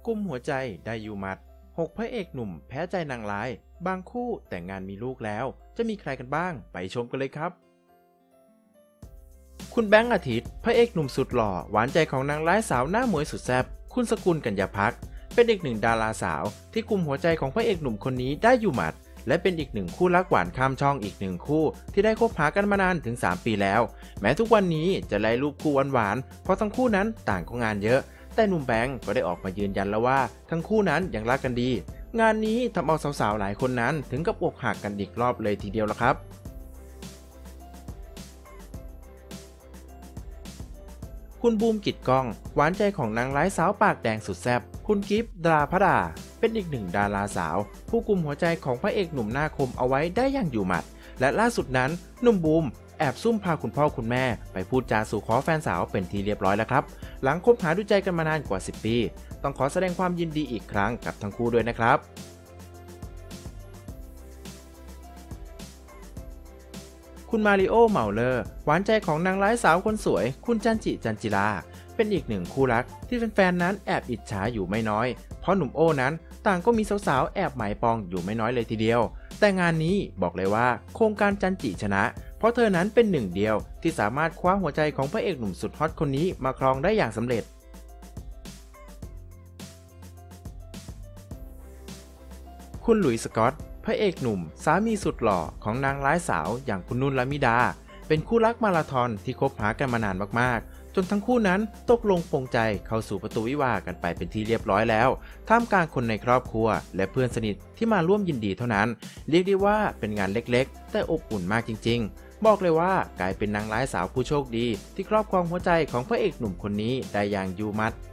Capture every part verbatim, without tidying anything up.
กุมหัวใจได้อยู่หมัดหกพระเอกหนุ่มแพ้ใจนางร้ายบางคู่แต่งงานมีลูกแล้วจะมีใครกันบ้างไปชมกันเลยครับคุณแบงค์อาทิตย์พระเอกหนุ่มสุดหล่อหวานใจของนางร้ายสาวหน้าหมวยสุดแซ่บคุณสกุลกัญญาภักดิ์เป็นอีกหนึ่งดาราสาวที่กุมหัวใจของพระเอกหนุ่มคนนี้ได้อยู่หมัดและเป็นอีกหนึ่งคู่รักหวานข้ามช่องอีกหนึ่งคู่ที่ได้คบหากันมานานถึงสามปีแล้วแม้ทุกวันนี้จะไล่รูปคู่หวานๆเพราะทั้งคู่นั้นต่างก็งานเยอะแต่หนุ่มแบงค์ก็ได้ออกมายืนยันแล้วว่าทั้งคู่นั้นยังรักกันดีงานนี้ทำเอาสาวๆหลายคนนั้นถึงกับอกหักกันอีกรอบเลยทีเดียวละครับคุณบูมกิจกล้องหวานใจของนางร้ายสาวปากแดงสุดแซ่บคุณกิฟต์ดราพดาเป็นอีกหนึ่งดาราสาวผู้กุมหัวใจของพระเอกหนุ่มหน้าคมเอาไว้ได้อย่างอยู่หมัดและล่าสุดนั้นหนุ่มบูมแอบซุ่มพาคุณพ่อคุณแม่ไปพูดจาสู่ขอแฟนสาวเป็นที่เรียบร้อยแล้วครับหลังคบหาดูใจกันมานานกว่าสิบปีต้องขอแสดงความยินดีอีกครั้งกับทั้งคู่ด้วยนะครับคุณมาริโอเมาเลอร์หวานใจของนางร้ายสาวคนสวยคุณจันจิจันจิลาเป็นอีกหนึ่งคู่รักที่แฟนๆนั้นแอบอิจฉาอยู่ไม่น้อยเพราะหนุ่มโอ้นั้นต่างก็มีสาวๆแอบหมายปองอยู่ไม่น้อยเลยทีเดียวแต่งานนี้บอกเลยว่าโครงการจันจิชนะเพราะเธอนั้นเป็นหนึ่งเดียวที่สามารถคว้าหัวใจของพระเอกหนุ่มสุดฮอตคนนี้มาครองได้อย่างสำเร็จคุณหลุยส์สกอตพระเอกหนุ่มสามีสุดหล่อของนางร้ายสาวอย่างคุณนุ่นละมิดาเป็นคู่รักมาราธอนที่คบหากันมานานมากๆจนทั้งคู่นั้นตกลงปลงใจเข้าสู่ประตูวิวาห์กันไปเป็นที่เรียบร้อยแล้วท่ามกลางคนในครอบครัวและเพื่อนสนิทที่มาร่วมยินดีเท่านั้นเรียกได้ว่าเป็นงานเล็กๆแต่อบอุ่นมากจริงๆบอกเลยว่ากลายเป็นนางร้ายสาวผู้โชคดีที่ครอบครองหัวใจของพระเอกหนุ่มคนนี้ได้อย่างอยู่หมัด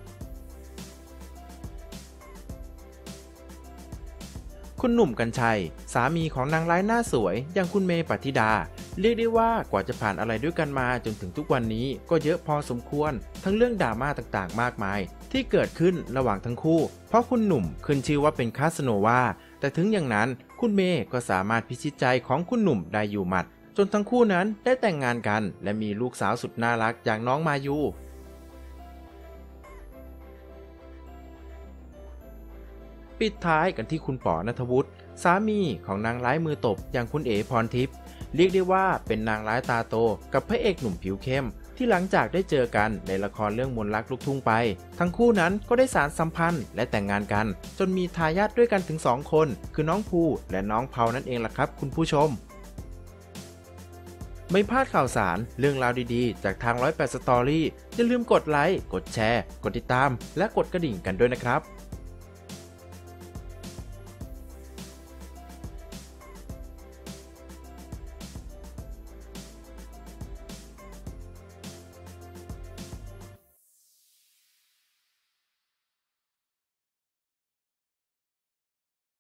คุณหนุ่มกรรชัยสามีของนางร้ายหน้าสวยอย่างคุณเมย์ปฏิดาเรียกได้ว่ากว่าจะผ่านอะไรด้วยกันมาจนถึงทุกวันนี้ก็เยอะพอสมควรทั้งเรื่องดราม่าต่างๆมากมายที่เกิดขึ้นระหว่างทั้งคู่เพราะคุณหนุ่มขึ้นชื่อว่าเป็นคาสโนวาแต่ถึงอย่างนั้นคุณเมย์ก็สามารถพิชิตใจของคุณหนุ่มได้อยู่หมัดจนทั้งคู่นั้นได้แต่งงานกันและมีลูกสาวสุดน่ารักอย่างน้องมายูปิดท้ายกันที่คุณป๋อณัฐวุฒิสามีของนางร้ายมือตบอย่างคุณเอ๋พรทิพย์เรียกได้ว่าเป็นนางร้ายตาโตกับพระเอกหนุ่มผิวเข้มที่หลังจากได้เจอกันในละครเรื่องมนต์รักลูกทุ่งไปทั้งคู่นั้นก็ได้สานสัมพันธ์และแต่งงานกันจนมีทายาทด้วยกันถึงสองคนคือน้องภูและน้องเผานั่นเองล่ะครับคุณผู้ชมไม่พลาดข่าวสารเรื่องราวดีๆจากทางร้อยแปดสตอรี่อย่าลืมกดไลค์กดแชร์กดติดตามและกดกระดิ่งกันด้วยนะครับ